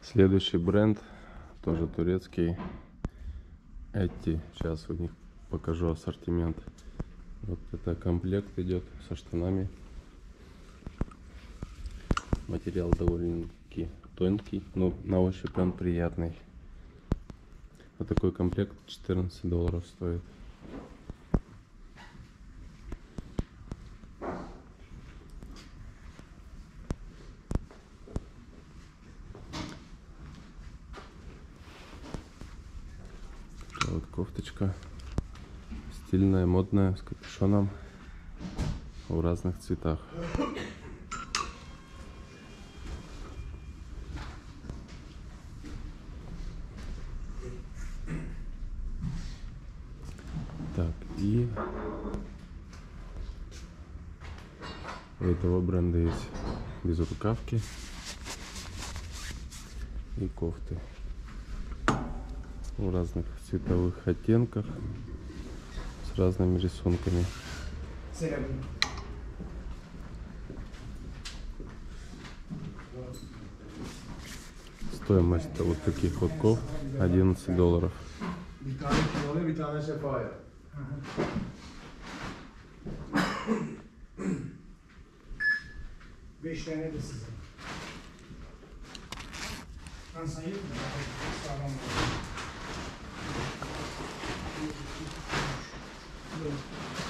Следующий бренд, тоже турецкий. Эти, сейчас у них покажу ассортимент. Вот это комплект идет со штанами. Материал довольно-таки тонкий, но на ощупь он приятный. Вот такой комплект $14 стоит. Вот кофточка стильная, модная, с капюшоном в разных цветах. Так, и у этого бренда есть безрукавки и кофты в разных цветовых оттенках с разными рисунками. Стоимость вот таких вот кофт $11. Beş tane de size. Ben sayayım mı? Sağlam olur.